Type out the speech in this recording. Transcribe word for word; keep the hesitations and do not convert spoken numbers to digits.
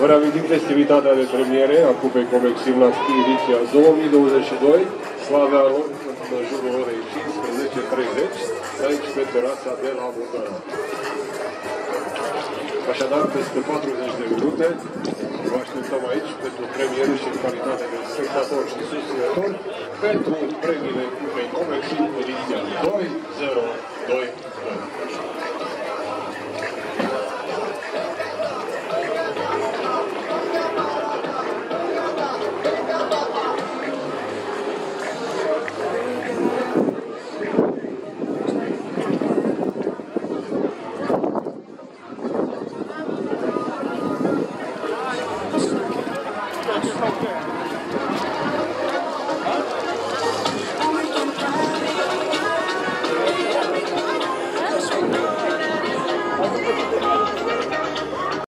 reamintim festivitatea de premiere a Cupei Comexim la Schi ediția două mii douăzeci și doi. Va avea loc în jurul orei cincisprezece treizeci, aici pe terasa de la Murdăra. Așadar, peste patruzeci de minute, vă așteptăm aici pentru premieră și în calitate de spectator și susținător pentru premiile Cupei Comexim ediția două zero doi doi. Okay.